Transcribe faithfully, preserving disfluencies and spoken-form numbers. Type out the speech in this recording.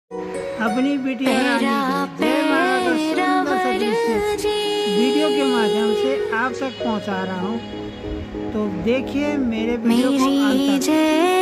अपनी बेटी रानी को जयमाला का सुंदर सा दृश्य वीडियो के माध्यम से आप तक पहुंचा रहा हूं, तो देखिए मेरे वीडियो को अंत तक।